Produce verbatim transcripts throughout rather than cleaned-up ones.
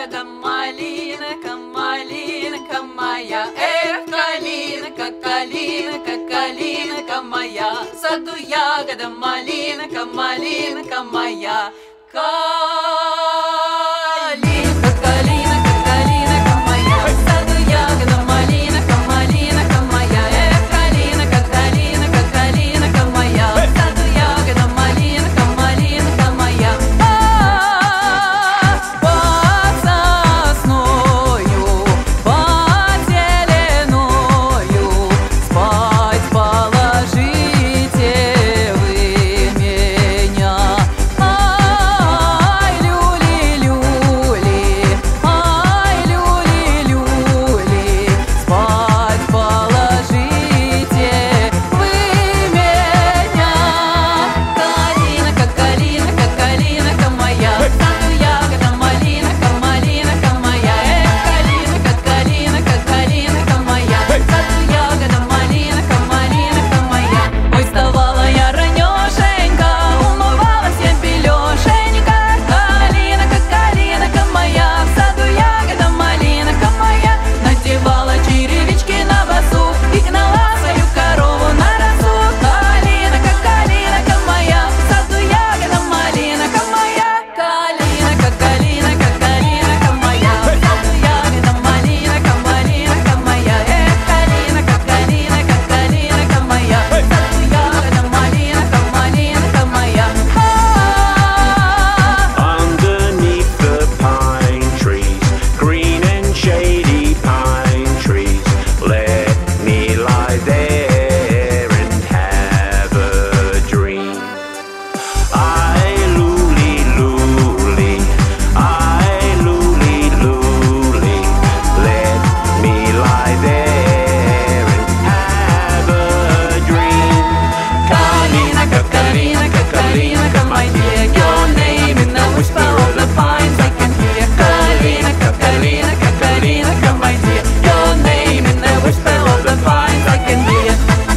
ягода, малинка, малинка моя. Эх, калинка, калинка, калинка моя. В саду ягода, малинка, малинка моя. Калинка, калинка, калинка моя. В саду ягода, малинка, малинка моя. Эх, калинка, калинка, калинка моя. В саду ягода, малинка, малинка моя. Под сосною, под зеленою спать положите вы меня. Ай, люли-люли, ай, люли-люли, спать положите вы меня. Калинка, калинка, калинка моя. В саду ягода, малинка, малинка моя. Эх, калинка, калинка, калинка моя. В саду ягода, малинка, малинка моя. Ой, вставала я ранешенько, умывалась я белешенька. Калинка, калинка моя. В саду ягода, малинка моя. Надевала черевички на босу и гнала свою корову на росу. Калинка, калинка моя. В саду ягода, малинка моя. Калинка, калинка, калинка моя. В саду ягода, малинка, малинка моя. Эх, калинка, калинка, калинка моя. В саду ягода, малинка, малинка моя. Underneath the pine trees, green and shady pine trees, let me lie there and have a dream. I luli luli, I luli luli, let me lie there and have a dream. Калинка, калинка, калинка, my dear, your name in the whisper of the pines I can hear. Калинка, калинка, калинка, my dear, your name in the whisper of the pines I can hear.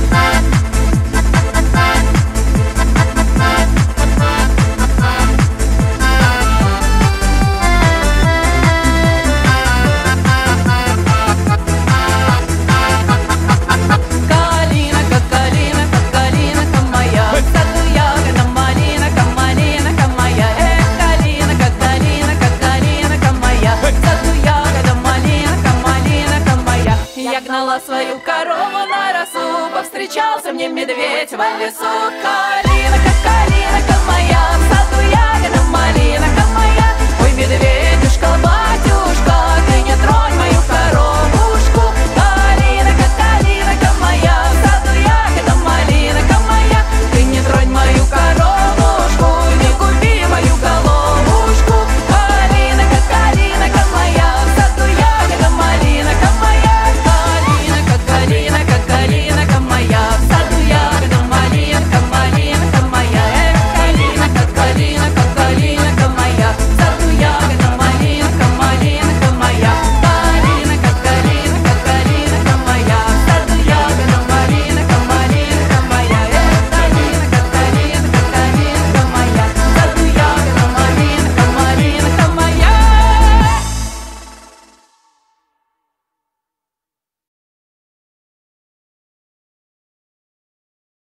Калинка, калинка, калинка моя. В саду ягода, малинка, малинка моя. Эх, калинка, калинка, калинка моя. В саду ягода, малинка, малинка моя. Я гнала свою корову на росу, повстречался мне медведь в лесу. Калинка, калинка моя. В саду ягода, малинка моя. Ой, медведь.